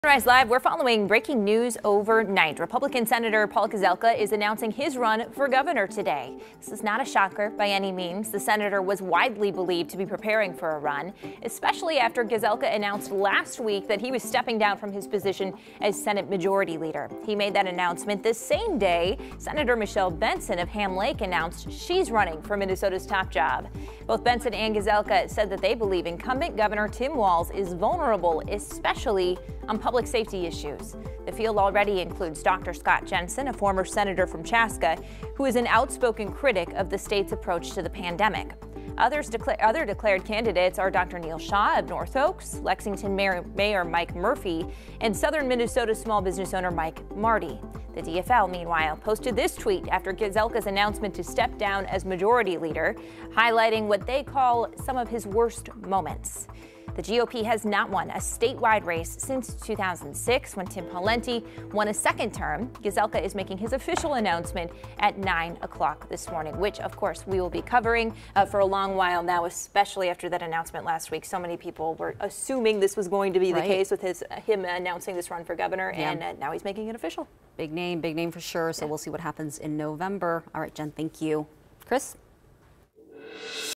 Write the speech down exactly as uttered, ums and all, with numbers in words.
Sunrise Live, we're following breaking news overnight. Republican Senator Paul Gazelka is announcing his run for governor today. This is not a shocker by any means. The senator was widely believed to be preparing for a run, especially after Gazelka announced last week that he was stepping down from his position as Senate Majority Leader. He made that announcement the same day Senator Michelle Benson of Ham Lake announced she's running for Minnesota's top job. Both Benson and Gazelka said that they believe incumbent Governor Tim Walz is vulnerable, especially on public safety issues. The field already includes Doctor Scott Jensen, a former senator from Chaska, who is an outspoken critic of the state's approach to the pandemic. Others decla- other declared candidates are Doctor Neil Shaw of North Oaks, Lexington Mayor, Mayor Mike Murphy, and Southern Minnesota small business owner Mike Marty. The D F L, meanwhile, posted this tweet after Gazelka's announcement to step down as majority leader, highlighting what they call some of his worst moments. The G O P has not won a statewide race since two thousand six, when Tim Pawlenty won a second term. Gazelka is making his official announcement at nine o'clock this morning, which, of course, we will be covering uh, for a long while now, especially after that announcement last week. So many people were assuming this was going to be the right. case with his uh, him announcing this run for governor, yeah. and uh, now he's making it official. Big name, big name for sure. So yeah. We'll see what happens in November. All right, Jen, thank you. Chris?